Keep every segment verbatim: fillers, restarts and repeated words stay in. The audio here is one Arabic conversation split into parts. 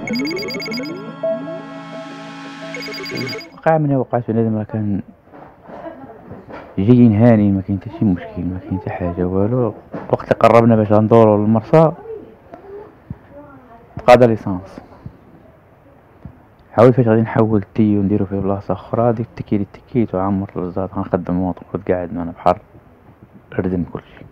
وقع من وقعت بنادم راه كان جايين هانيين، ما كاين حتى شي مشكل، ما كاين حتى حاجه والو. وقت اللي قربنا باش غندورو للمرسى تقاضى ليسانس. حاولت فاش غادي نحول التيو نديرو فيه بلاصه اخرى، ديك التكيلي تكيت وعمر الزاد غنخدم الموطور كنت قاعد معنا بحر ردم كلشي.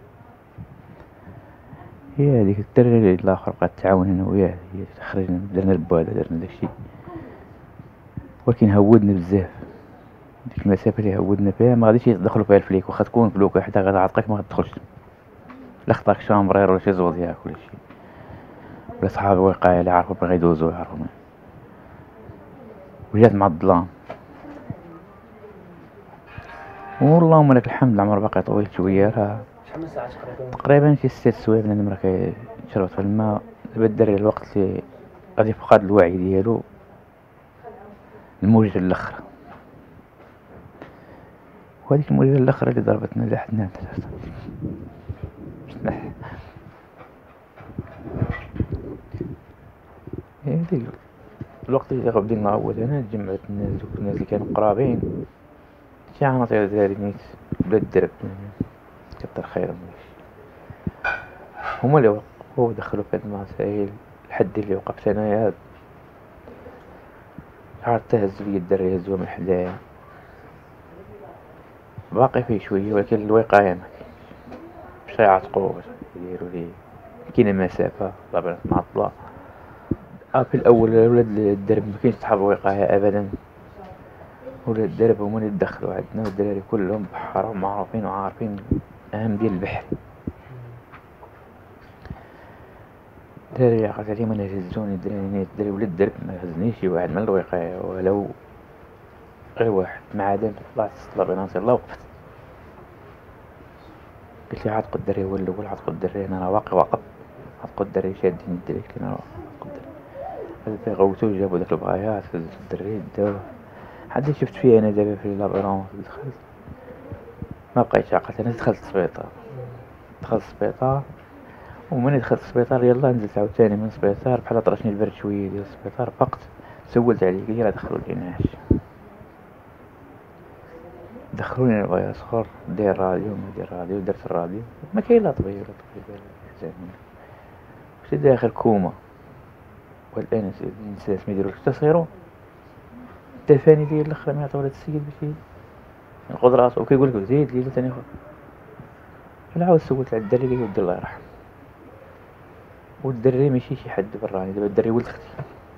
هي هذيك الدراري الاخر بقات تعاون انا وياه، هي تخرجنا درنا البواده درنا داكشي، ولكن هودنا بزاف. ديك المسافه اللي هودنا فيها ما غاديش يدخلوا فيها الفليك، واخا تكون فلوكه حتى غتعطيك ما غتدخلش، لا خطاك شامبرير ولا شي زودياك ولا شي، ولا صحابي وقاية اللي عارفو باغي يدوزو يعرفو. وجات مع الظلام، واللهم لك الحمد العمر باقي طويل شويه. راه شحال من ساعه تقريبا؟ تقريبا شي ست سوايع بنادم راه كيتشربط في الماء. دابا الدري الوقت اللي غادي يفقد الوعي ديالو الموجة الاخرى، وهاديك الموجة الاخرى اللي ضربتنا لحدنا سمح. هادي الوقت اللي غادي نعوض انا تجمعت الناس، دوك الناس اللي كانوا قرابين شي عناصر دراري نيت بلا الدرب كتر خيرهم، هما اللي وقفوا ودخلوا في هاد المسائل لحد اللي وقفت انايا. عاد تهز بيا الدري هزوها من حدايا، باقي فيه شويه ولكن الوقايه ما كاينش، باش يعتقوا باش يديروا ليه كاينه مسافه طبعا معطله. آه في الاول ولاد الدرب ما كاينش صحاب وقايه ابدا، ولاد الدرب هما اللي يدخلوا عندنا، والدراري كلهم بحارة معروفين وعارفين اهم ديال البحر. الدراري عقلت عليهم انا هزوني الدراري، الدراري ولاد الدرب ما هزنيش شي واحد من الوقايه ولو غير واحد مع دام طلعت الصلاة بناصر الله وقفت. قلت لي عاتقوا الدري هو الاول، عاتقوا الدري انا واقف واقف، عاتقوا الدري شادين الدري، قلت انا عاتقوا الدري. هذا غوتو جابو داك البغايات هزو الدري داوه. حد شفت فيه انا دابا في لابرونس دخلت ما بقيتش عقلت، انا دخلت السبيطار دخلت السبيطار ومني دخلت السبيطار يلا نزلت عاوتاني من السبيطار بحال طرشني البرد شويه ديال السبيطار، فقت سولت عليه قال لي راه دخلوا ليناش، دخلوني لبايا صخر دير راديو ما دير راديو، درت الراديو ما كاين لا طبيب ولا طبيب زعما مشيت داخل كوما. والان الناس ما يديروش التصغيرون التفاني ديال الاخر ما يعطيو لهاد السيد باش ياخد راسو وكيقول لك زيد لي ثاني اخر. نعاود سولت على الدري قال لي ودي الله يرحم، والدري ماشي شي حد براني، دابا الدري ولد اختي،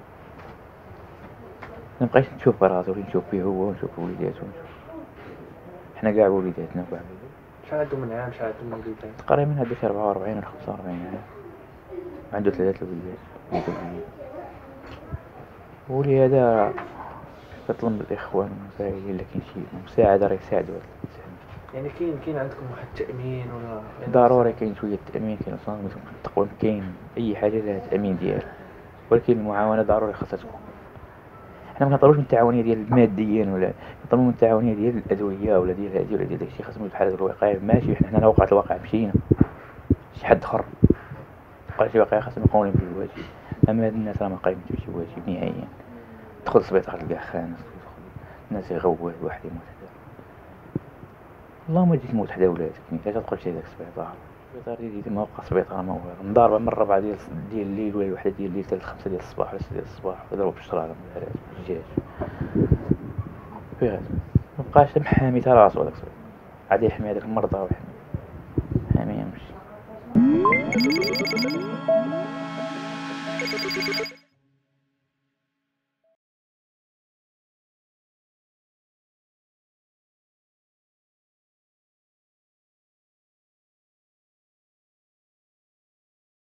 ما بقيتش نشوف راسي ولي نشوف فيه هو ونشوف وليداتو ونشوف حنا كاع وليداتنا كاع. شحال عندو من عام شحال عندو من وليدات؟ تقريبا هادو شي ربعة وربعين ولا خمسة وربعين عام، عندو ثلاثة الوليدات وليد وليد. ولي هذا كطلب الاخوان المساعدين الا كاين شي مساعده راه يساعدوا. يعني كاين كاين عندكم واحد التأمين ولا ضروري كاين شويه التامين، كاين اصلا التقويم، كاين اي حاجه لها التامين ديالها، ولكن المعاونه ضروري خاصها تكون. حنا ما كنطلبوش من التعاونيه ديال ماديا ولا كنطلبوا من التعاونيه ديال الادويه ولا ديال هادي ولا ديال داكشي، خاصهم بحال الوقايه ماشي حنا هنا وقعت الواقع مشينا شي حد اخر بقى شي واقع خاصهم يقوموا بهذا الواجب. اما هاد الناس راه ما قايمين بشي واجب نهائيا. دخل السبيطار تلقاه خانس، الناس يغوت واحد يموت حدا، اللهم تجي تموت حدا ولادك ملي تدخل شي داك السبيطار. السبيطار ديالي ما بقى سبيطار ما والو، مضاربه من الربعة ديال ديال الليل ولا الوحده ديال الليل حتى الخمسة ديال الصباح ولا ستة ديال الصباح، يضربوا بالشراره من الدجاج في غير ما بقاش محامي تا راسو هذاك السبيطار، عاد يحمي هذاك المرضى ويحمي حامي يمشي.